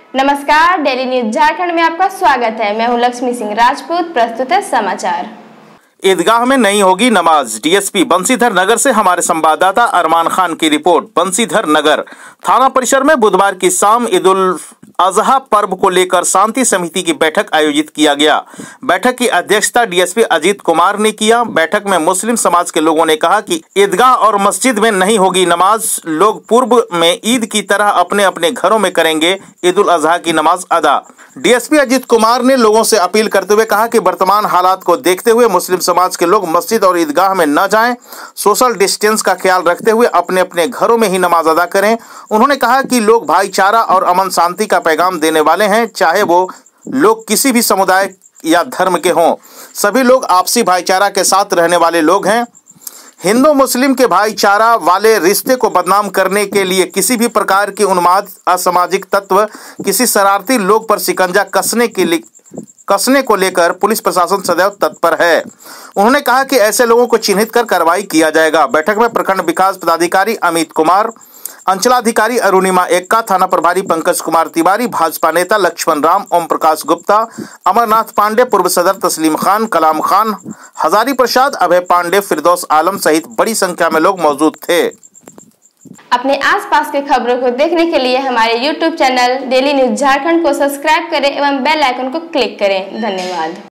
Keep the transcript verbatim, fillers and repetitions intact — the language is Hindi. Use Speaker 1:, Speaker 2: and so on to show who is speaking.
Speaker 1: नमस्कार, डेली न्यूज झारखंड में आपका स्वागत है। मैं हूं लक्ष्मी सिंह राजपूत। प्रस्तुत है समाचार।
Speaker 2: ईदगाह में नहीं होगी नमाज। डीएसपी बंसीधर नगर से हमारे संवाददाता अरमान खान की रिपोर्ट। बंसीधर नगर थाना परिसर में बुधवार की शाम ईद उल अजहा पर्व को लेकर शांति समिति की बैठक आयोजित किया गया। बैठक की अध्यक्षता डीएसपी अजीत कुमार ने किया। बैठक में मुस्लिम समाज के लोगों ने कहा कि ईदगाह और मस्जिद में नहीं होगी नमाज। लोग पूर्व में ईद की तरह अपने अपने घरों में करेंगे ईद उल अजहा की नमाज अदा। डीएसपी अजीत कुमार ने लोगों से अपील करते हुए कहा कि वर्तमान हालात को देखते हुए मुस्लिम समाज के लोग मस्जिद और ईदगाह में न जाएं, सोशल डिस्टेंस का ख्याल रखते हुए अपने अपने घरों में ही नमाज अदा करें। उन्होंने कहा कि लोग भाईचारा और अमन शांति का पैगाम देने वाले हैं, चाहे वो लोग किसी भी समुदाय या धर्म के हों। सभी लोग आपसी भाईचारा के साथ रहने वाले लोग हैं। हिंदू मुस्लिम के भाईचारा वाले रिश्ते को बदनाम करने के लिए किसी भी प्रकार की उन्माद असामाजिक तत्व किसी शरारती लोग पर शिकंजा कसने के लिए कसने को लेकर पुलिस प्रशासन सदैव तत्पर है। उन्होंने कहा कि ऐसे लोगों को चिन्हित कर कार्रवाई किया जाएगा। बैठक में प्रखंड विकास पदाधिकारी अमित कुमार, अंचलाधिकारी अरुणिमा एक्का, थाना प्रभारी पंकज कुमार तिवारी, भाजपा नेता लक्ष्मण राम, ओम प्रकाश गुप्ता, अमरनाथ पांडे, पूर्व सदर तस्लीम खान, कलाम खान, हजारी प्रसाद, अभय पांडे, फिरदौस आलम सहित बड़ी संख्या में लोग मौजूद थे।
Speaker 1: अपने आसपास के खबरों को देखने के लिए हमारे YouTube channel daily news Jharkhand को सब्सक्राइब करें एवं बेल आइकन को क्लिक करें। धन्यवाद।